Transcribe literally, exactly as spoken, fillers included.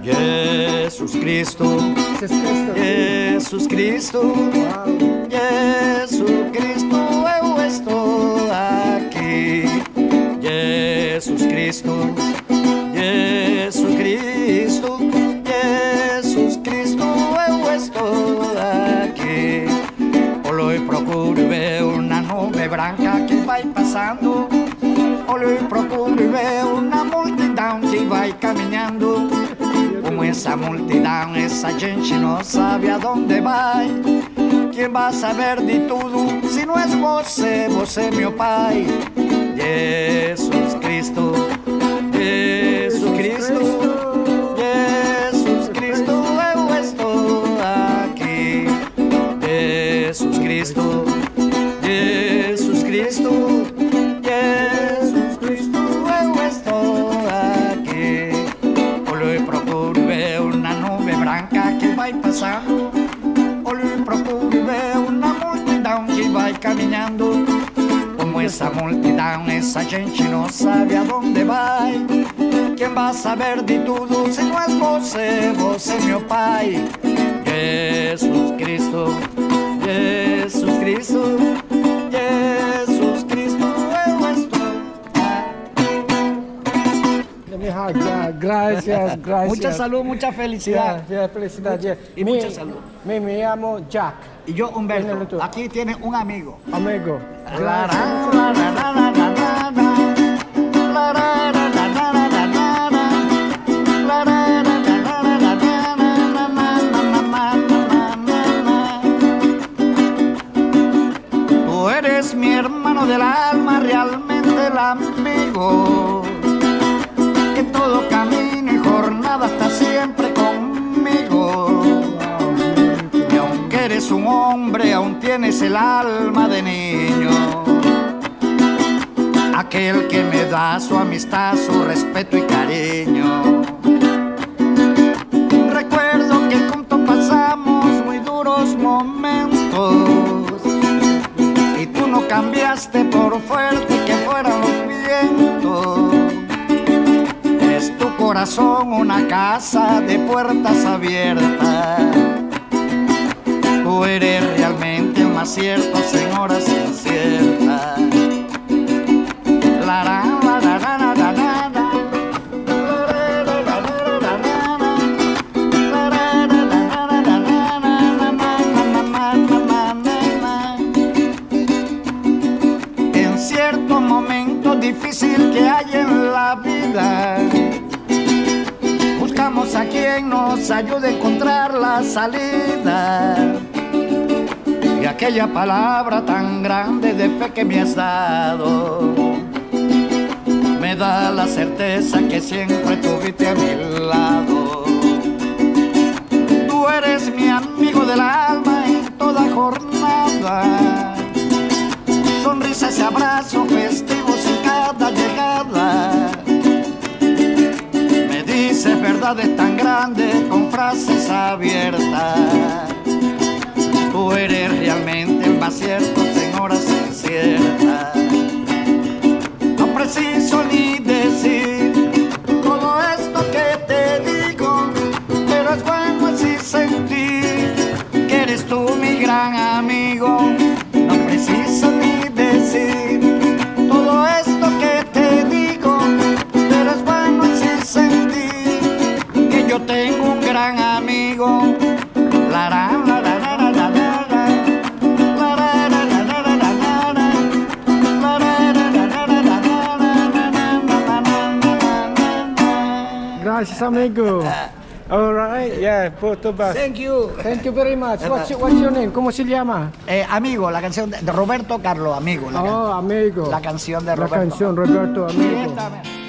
Jesús Cristo, Jesus Cristo. Jesus Cristo, eu estou aqui. Jesus Cristo, Jesus Cristo, Jesus Cristo, eu estou aqui. Olho e procuro e ver uma nuvem branca que vai passando. Olho e procuro e ver uma multidão que vai caminhando. Como essa multidão, essa gente não sabe aonde vai. Quem vai saber de tudo se não és você, você meu Pai? Jesus Cristo, Jesus Cristo, Jesus Cristo, eu estou aqui. Jesus Cristo, Jesus Cristo, Jesus Cristo, eu estou aqui. Olho e procuro ver uma nuvem branca que vai passando. Olho e procuro ver uma multidão que vai caminhando. Como essa multidão, essa gente não sabe aonde vai. Quem vai saber de tudo se não és você, você meu Pai? Jesus Cristo, Jesus Cristo, Jesus Cristo, eu estou aqui. Gracias, gracias. Mucha salud, mucha felicidad. Yeah, yeah, felicidad. Yeah. Y me, mucha salud. Me, me llamo Jack. Y yo Humberto. Aquí tiene un amigo. Amigo. Tú eres mi hermano del alma, realmente el amigo. Que todo camino y jornada está siempre conmigo. Y aunque eres un hombre, aún tienes el alma de niño. Aquel que me da su amistad, su respeto y cariño. Recuerdo que juntos pasamos muy duros momentos. Y tú no cambiaste por fuerte que fueran los vientos. Es tu corazón una casa de puertas abiertas. Tú eres realmente el más cierto en horas inciertas. La, la, la, la, la, la, la, la, la. En ciertos momentos difíciles que hay en la vida, buscamos a quien nos ayude a encontrar la salida. Y aquella palabra tan grande de fe que me has dado me da la certeza que siempre estuviste a mi lado. Tú eres mi amigo del alma en toda jornada. Sonrisas y abrazos festivos en cada llegada. Me dices verdades tan grandes con frases abiertas. Tú eres realmente el más cierto en horas inciertas. No preciso ni decir todo esto que te digo, pero es bueno así sentir que eres tú mi gran amigo. No preciso ni decir todo esto que te digo, pero es bueno así sentir que yo tengo un gran amigo. La, la, la, la, la, la, la, la. Gracias, amigo. All right, yeah, photo bus. Thank you. Thank you very much. What's your, what's your name? ¿Cómo se llama? Eh, amigo, la canción de Roberto Carlos, amigo. La Oh, amigo. La canción de La Roberto. canción Roberto, amigo. Ciertamente.